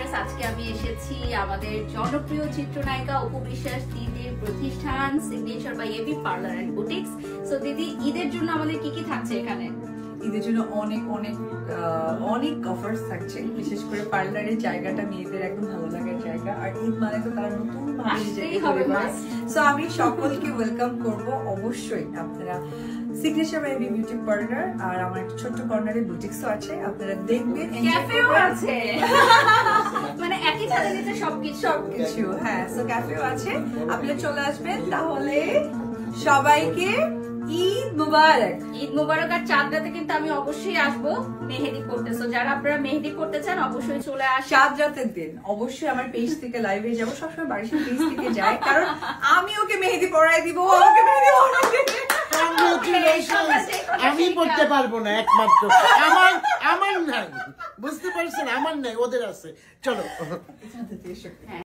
Viewers, আজকে আমি এসেছি আমাদের জনপ্রিয় চিত্রনায়িকা অপু বিশ্বাস দিদির প্রতিষ্ঠান signature by AB parlour and boutiques. So দিদি, ঈদের জন্য আমাদের কি কি থাকছে এখানে? ঈদের জন্য অনেক অনেক অনেক অফার্স থাকছে, বিশেষ করে পার্লারের জায়গাটা মেয়েদের একদম ভালো লাগার জায়গা, আর ঈদ মানে তো তারা নতুন ভাবে। সো আমি সকলকে ওয়েলকাম করব, অবশ্যই আপনারা signature by AB beauty parlour আর আমার একটা ছোট্ট কর্নারে বুটিক্সও আছে, আপনারা দেখবেন, ক্যাফেও আছে, মানে একই ছাদের নিচে সবকিছু। হ্যাঁ, সো ক্যাফেও আছে, আপনারা চলে আসবেন। তাহলে সবাইকে ঈদ মুবারক। ঈদ মুবারক। আর চাঁদ রাতে কিন্তু আমি অবশ্যই আসবো মেহেদি করতে। সো যারা আপনারা মেহেদি করতে চান অবশ্যই চলে আসেন। চাঁদ রাতের দিন অবশ্যই আমার পেজ থেকে লাইভে যাবো, সবসময় বাড়ির পেজ থেকে যাই, কারণ আমি ওকে মেহেদি পরাই দিব, ওকে মেহেদি পরাই দিবে। আমি পড়তে পারবো না, একমাত্র আমার নাই, বুঝতে পারছেন, আমার নাই, ওদের আছে। চলো।